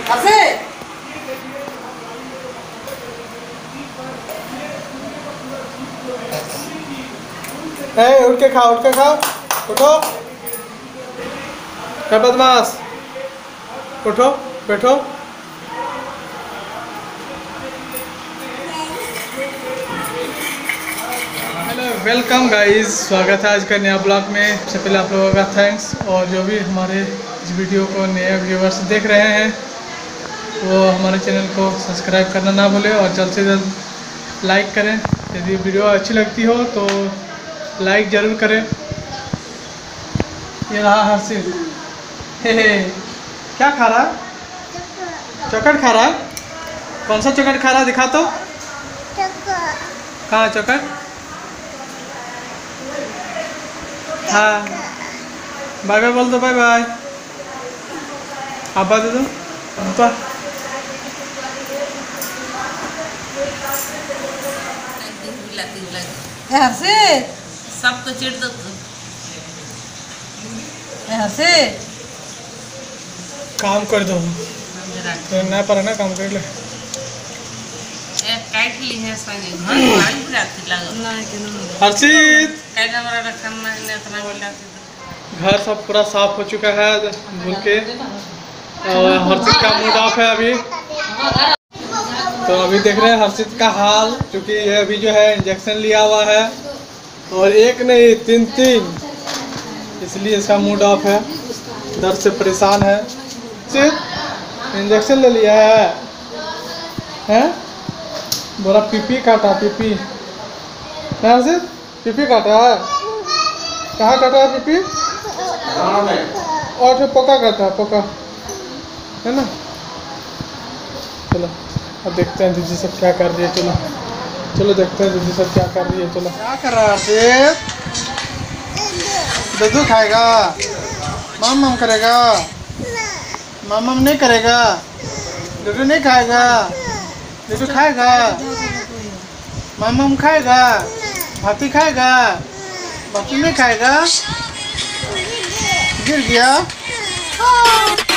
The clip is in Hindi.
उठ के खाओ, उठो। क्या बदमाश, उठो, बैठो। हेलो, वेलकम गाइस, स्वागत है आज का नया ब्लॉग में। सबसे पहले आप लोगों का थैंक्स, और जो भी हमारे इस वीडियो को नए व्यूवर्स देख रहे हैं वो हमारे चैनल को सब्सक्राइब करना ना भूलें और जल्द से जल्द लाइक करें। यदि वीडियो अच्छी लगती हो तो लाइक ज़रूर करें। ये रहा हर्षित, क्या खा रहा है? चॉकलेट खा रहा है। कौन सा चॉकलेट खा रहा है, दिखा तो। कहाँ है चॉकलेट? हाँ, बाय बाय बोल दो, बाय बाय। आबा दे दो तो। सबको चिढ़ दो काम कर दो, ना पर ना काम कर ले। काट ली है संगे हर्षित, घर घर सब पूरा साफ हो चुका है धुल के, और हर्षित का मूड ऑफ है अभी। तो अभी देख रहे हैं हर्षित का हाल, क्योंकि ये अभी जो है इंजेक्शन लिया हुआ है, और एक नहीं तीन, इसलिए इसका मूड ऑफ है, दर्द से परेशान है। सिर्फ इंजेक्शन ले लिया है? बोला पीपी काटा, पीपी हर्षित, पीपी काटा है। कहाँ काटा है पीपी? और पोका काटा है, पोका है ना। चलो अब देखते हैं दीदी सब क्या कर रही है। चलो देखते हैं दीदी सब क्या कर रही है। चलो, क्या कर रहा है? दद्दू खाएगा, मम करेगा? मम नहीं करेगा, दद्दू नहीं खाएगा। दद्दू खाएगा, मम खाएगा, भाती खाएगा, बाकी नहीं खाएगा। गिर गया।